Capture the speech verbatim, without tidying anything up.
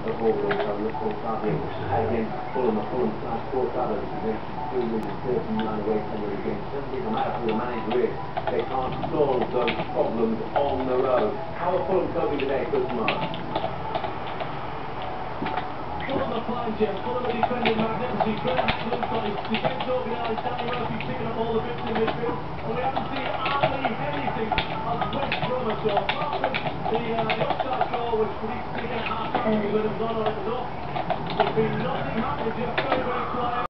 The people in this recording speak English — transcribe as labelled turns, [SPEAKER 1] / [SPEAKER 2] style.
[SPEAKER 1] but overall, so look for Fabian against Fulham. Fulham last four travels against two hundred thirty-nine away from the game. Simply no matter who the manager is, they can't solve those problems on the road. How are Fulham coping today, Chris Mark?
[SPEAKER 2] Fulham are fine, Jim. Fulham are defending magnificently. Graham Hanlon's got his defence organised. Danny Murphy picking up all the bits in midfield. And we haven't seen hardly anything of West Brom at all. Apart from the, uh, the offside goal, which we need to take a half time, we would have gone on it was off. There's been nothing happening, just very, very quiet.